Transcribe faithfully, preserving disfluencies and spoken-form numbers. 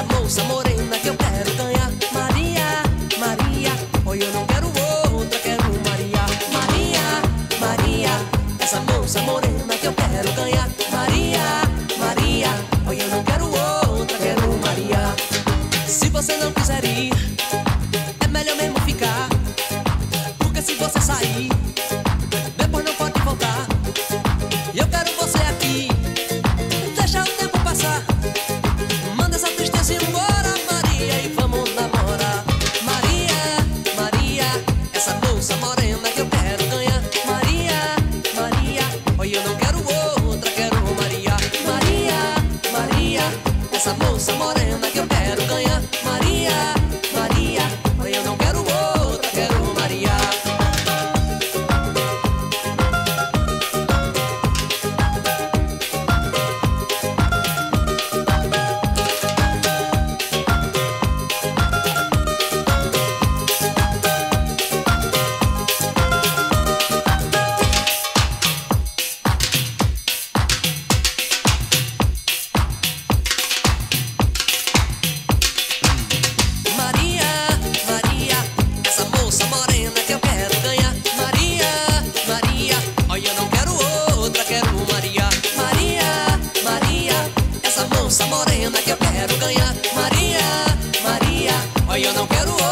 moça morena que eu quero ganhar. Maria, Maria, oi, eu não quero outra, quero Maria. Maria, Maria, essa moça morena que eu quero ganhar. Maria, Maria, oi, eu não quero outra, quero Maria. Se você não quiser ir, é melhor mesmo ficar, porque se você sair, depois não pode voltar. E eu quero você aqui, deixa o tempo passar. Manda essa tristeza embora, Maria, e vamos namorar. Maria, Maria, essa moça morena que eu quero ganhar. Maria, Maria, oi, eu não quero outra, quero Maria. Maria, Maria, essa moça morena que eu quero ganhar. Maria, Maria, oi, eu não quero outra, quero Maria. Moça morena que eu quero ganhar. Maria, Maria, oi, eu não quero